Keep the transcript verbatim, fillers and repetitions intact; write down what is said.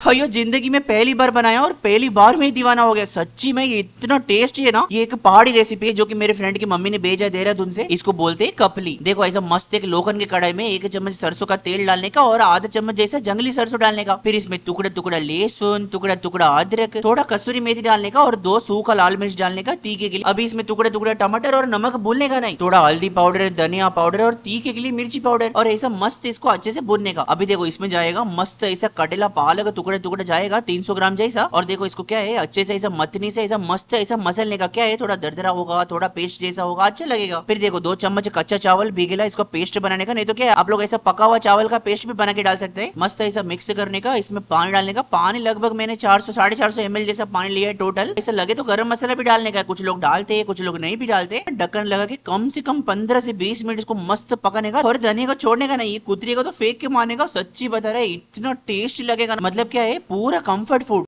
ये जिंदगी में पहली बार बनाया और पहली बार में ही दीवाना हो गया। सच्ची में ये इतना टेस्टी है ना। ये एक पहाड़ी रेसिपी है जो कि मेरे फ्रेंड की मम्मी ने भेजा देहरादून से। इसको बोलते हैं कपली। देखो ऐसा मस्त एक लोखंड के कढ़ाई में एक चम्मच सरसों का तेल डालने का और आधा चम्मच जैसा जंगली सरसों डालने का। फिर इसमें टुकड़ा टुकड़ा लहसुन, टुकड़ा टुकड़ा अदरक, थोड़ा कसूरी मेथी डालने का और दो सूखा लाल मिर्च डालने का तीखे के लिए। अभी इसमें टुकड़े टुकड़े टमाटर और नमक भूनने का नहीं, थोड़ा हल्दी पाउडर, धनिया पाउडर और तीखे के लिए मिर्ची पाउडर और ऐसा मस्त इसको अच्छे से भूनने का। अभी देखो इसमें जाएगा मस्त ऐसा कटेला पालक टुकड़े टुकड़े जाएगा तीन सौ ग्राम जैसा। और देखो इसको क्या है अच्छे से ऐसा मतनी से ऐसा मस्त ऐसा मसलने का। क्या है थोड़ा दरदरा होगा, थोड़ा पेस्ट जैसा होगा, अच्छा लगेगा। फिर देखो दो चम्मच कच्चा चावल भीगेला इसको पेस्ट बनाने का। नहीं तो क्या है आप लोग ऐसा पका हुआ चावल का पेस्ट भी बना के डाल सकते हैं। मस्त ऐसा मिक्स करने का। इसमें पानी डालने का। पानी लगभग मैंने चार सौ साढ़े चार सौ एम एल जैसा पानी लिया है टोटल। ऐसा लगे तो गरम मसाला भी डालने का। कुछ लोग डालते हैं, कुछ लोग नहीं भी डालते। ढक्कन लगा के कम से कम पंद्रह से बीस मिनट इसको मस्त पकाने का। और धनिया को छोड़ने का नहीं, कुतरी को तो फेंक के मारने का। सच्ची बता रहे इतना टेस्टी लगेगा, मतलब क्या है पूरा कंफर्ट फूड।